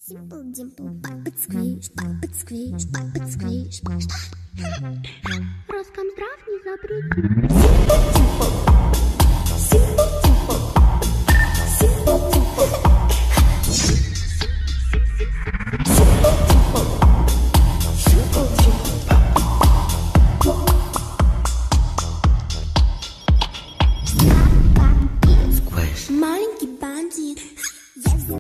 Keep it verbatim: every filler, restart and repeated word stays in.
Simple dimple, pipe it squish, pipe it squish, pipe it squish, Роскомздрав не запретит.